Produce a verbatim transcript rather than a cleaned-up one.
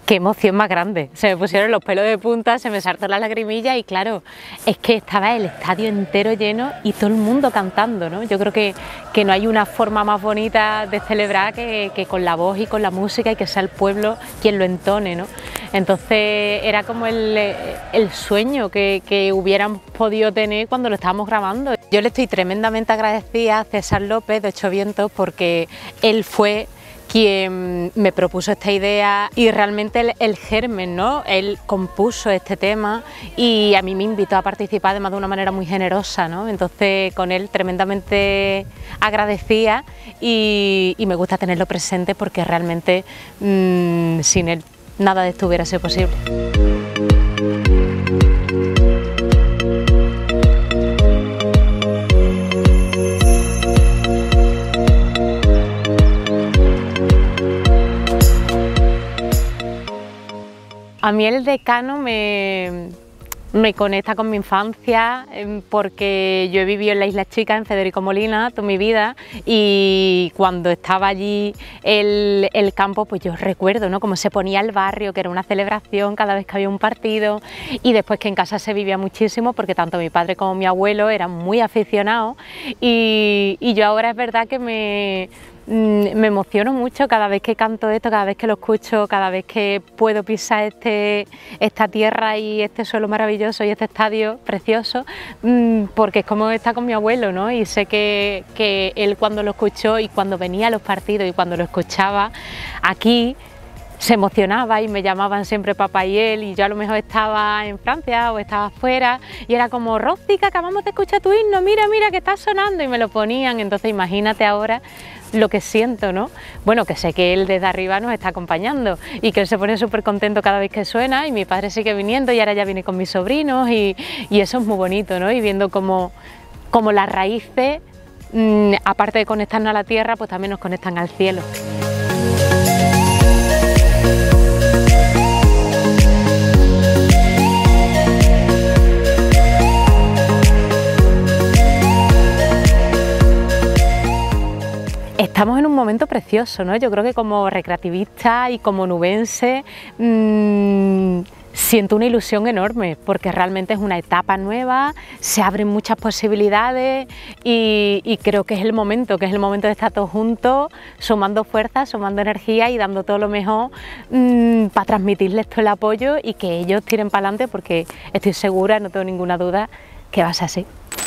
qué emoción más grande, se me pusieron los pelos de punta, se me saltó la lagrimilla y claro, es que estaba el estadio entero lleno y todo el mundo cantando, ¿no? Yo creo que, que no hay una forma más bonita de celebrar que, que con la voz y con la música y que sea el pueblo quien lo entone, ¿no? Entonces era como el, el sueño que, que hubiéramos podido tener cuando lo estábamos grabando. Yo le estoy tremendamente agradecida a César López de Ocho Vientos porque él fue quien me propuso esta idea y realmente el, el germen, ¿no? Él compuso este tema y a mí me invitó a participar además de una manera muy generosa, ¿no? Entonces con él tremendamente agradecida y, y me gusta tenerlo presente porque realmente mmm, sin él nada de esto hubiera sido posible. A mí el Decano me, me conecta con mi infancia porque yo he vivido en la Isla Chica, en Federico Molina, toda mi vida y cuando estaba allí el, el campo, pues yo recuerdo, ¿no?, cómo se ponía el barrio, que era una celebración cada vez que había un partido y después que en casa se vivía muchísimo porque tanto mi padre como mi abuelo eran muy aficionados y, y yo ahora es verdad que me... me emociono mucho cada vez que canto esto, cada vez que lo escucho, cada vez que puedo pisar este, esta tierra y este suelo maravilloso y este estadio precioso, porque es como estar con mi abuelo, ¿no? Y sé que, que él cuando lo escuchó y cuando venía a los partidos y cuando lo escuchaba aquí, se emocionaba y me llamaban siempre papá y él y yo a lo mejor estaba en Francia o estaba afuera y era como Rosy, que acabamos de escuchar tu himno, mira, mira que está sonando y me lo ponían, entonces imagínate ahora lo que siento, ¿no? Bueno, que sé que él desde arriba nos está acompañando y que él se pone súper contento cada vez que suena y mi padre sigue viniendo y ahora ya viene con mis sobrinos y, y eso es muy bonito, ¿no? Y viendo cómo, cómo las raíces, mmm, aparte de conectarnos a la tierra, pues también nos conectan al cielo. Estamos en un momento precioso, ¿no? Yo creo que como recreativista y como nubense mmm, siento una ilusión enorme porque realmente es una etapa nueva, se abren muchas posibilidades y, y creo que es el momento, que es el momento de estar todos juntos, sumando fuerzas, sumando energía y dando todo lo mejor mmm, para transmitirles todo el apoyo y que ellos tiren para adelante porque estoy segura, no tengo ninguna duda, que va a ser así.